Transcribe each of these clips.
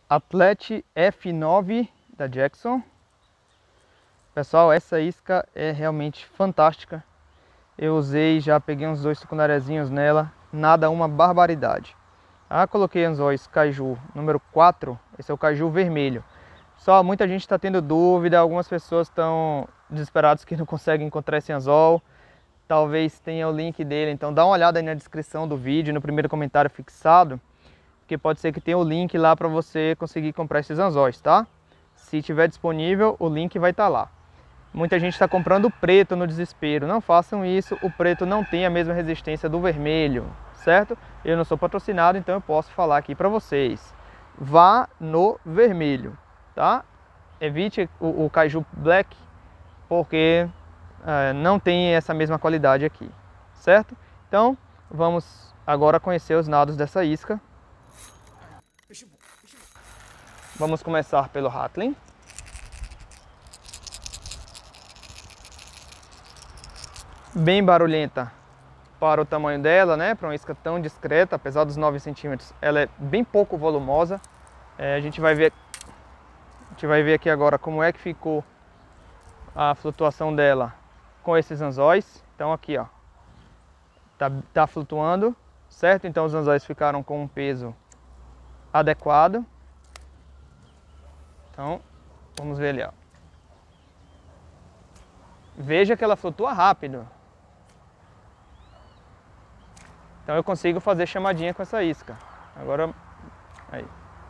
Athlete F9 da Jackson. Pessoal, essa isca é realmente fantástica. Eu usei, já peguei uns 2 secundáriazinhos nela, nada uma barbaridade. Coloquei anzóis Kaiju número 4, esse é o Kaiju vermelho. Só muita gente está tendo dúvida, algumas pessoas estão desesperadas que não conseguem encontrar esse anzol. Talvez tenha o link dele, então dá uma olhada aí na descrição do vídeo, no primeiro comentário fixado, porque pode ser que tenha o link lá para você conseguir comprar esses anzóis, tá? Se tiver disponível, o link vai estar lá. Muita gente está comprando o preto no desespero. Não façam isso, o preto não tem a mesma resistência do vermelho, certo? Eu não sou patrocinado, então eu posso falar aqui para vocês. Vá no vermelho, tá? Evite o Kaiju Black, porque não tem essa mesma qualidade aqui, certo? Então, vamos agora conhecer os nados dessa isca. Vamos começar pelo Rattling. Bem barulhenta para o tamanho dela, né? Para uma isca tão discreta, apesar dos 9 centímetros, ela é bem pouco volumosa. A gente vai ver aqui agora como é que ficou a flutuação dela com esses anzóis. Então aqui, ó, tá flutuando, certo? Então os anzóis ficaram com um peso adequado. Então, vamos ver ali, ó. Veja que ela flutua rápido. Então eu consigo fazer chamadinha com essa isca. Agora, aí.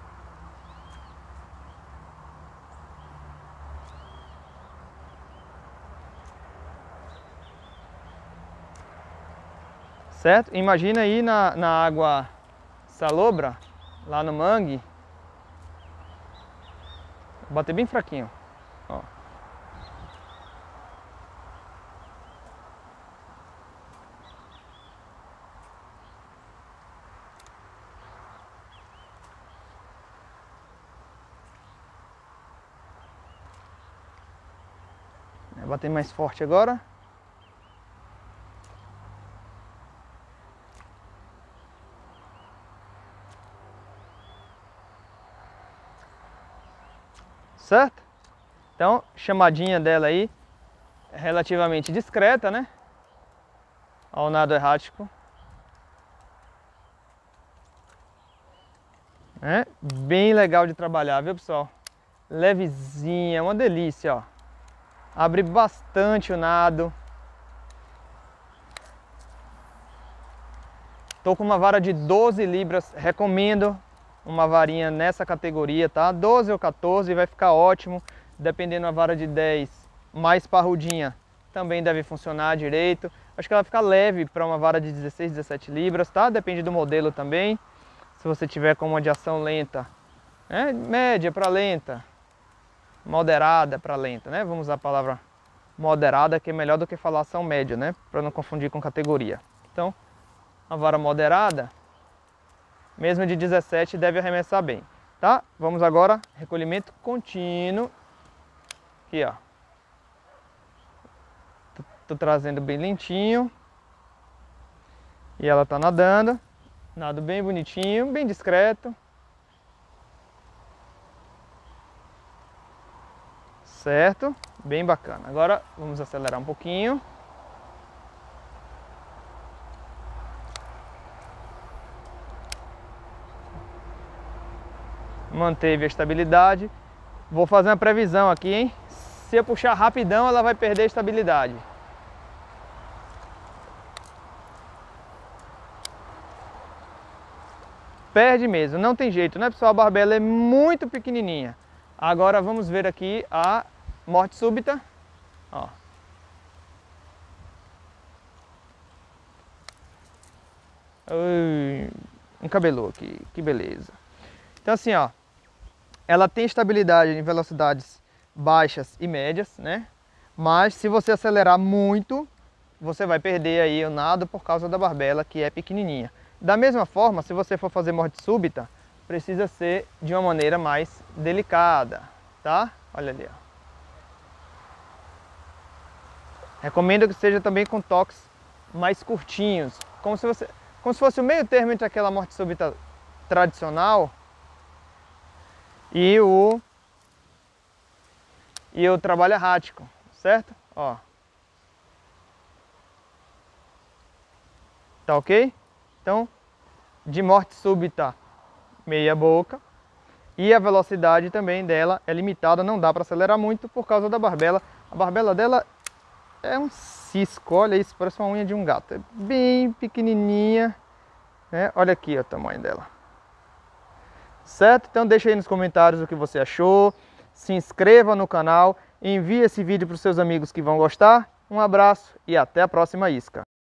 Certo? Imagina aí na água salobra, lá no mangue. Vou bater bem fraquinho. Ó. Vou bater mais forte agora. Certo? Então, chamadinha dela aí é relativamente discreta, né? Ao nado errático. É bem legal de trabalhar, viu, pessoal? Levezinha, uma delícia, ó. Abre bastante o nado. Tô com uma vara de 12 libras, recomendo uma varinha nessa categoria, tá? 12 ou 14 vai ficar ótimo, dependendo da vara de 10, mais parrudinha, também deve funcionar direito. Acho que ela fica leve para uma vara de 16, 17 libras, tá? Depende do modelo também. Se você tiver com uma de ação lenta, né? Média para lenta, moderada para lenta, né? Vamos usar a palavra moderada, que é melhor do que falar ação média, né? Para não confundir com categoria. Então, a vara moderada, mesmo de 17, deve arremessar bem, tá? Vamos agora, recolhimento contínuo. Aqui, ó. Tô trazendo bem lentinho. E ela tá nadando. Nado bem bonitinho, bem discreto. Certo? Bem bacana. Agora vamos acelerar um pouquinho. Manteve a estabilidade. Vou fazer uma previsão aqui, hein? Se eu puxar rapidão, ela vai perder a estabilidade. Perde mesmo, não tem jeito, né, pessoal? A barbela é muito pequenininha. Agora vamos ver aqui a morte súbita. Ó. Ui, encabelou aqui, que beleza. Então assim, ó, ela tem estabilidade em velocidades baixas e médias, né? Mas se você acelerar muito, você vai perder aí o nado por causa da barbela, que é pequenininha. Da mesma forma, se você for fazer morte súbita, precisa ser de uma maneira mais delicada, tá? Olha ali, ó. Recomendo que seja também com toques mais curtinhos, como se fosse o meio termo entre aquela morte súbita tradicional e o trabalho errático, certo? Ó. Tá ok? Então, de morte súbita, meia boca. E a velocidade também dela é limitada, não dá para acelerar muito por causa da barbela. A barbela dela é um cisco, olha isso, parece uma unha de um gato. É bem pequenininha, né? Olha aqui ó, o tamanho dela. Certo? Então deixa aí nos comentários o que você achou. Se inscreva no canal, envie esse vídeo para os seus amigos que vão gostar. Um abraço e até a próxima isca.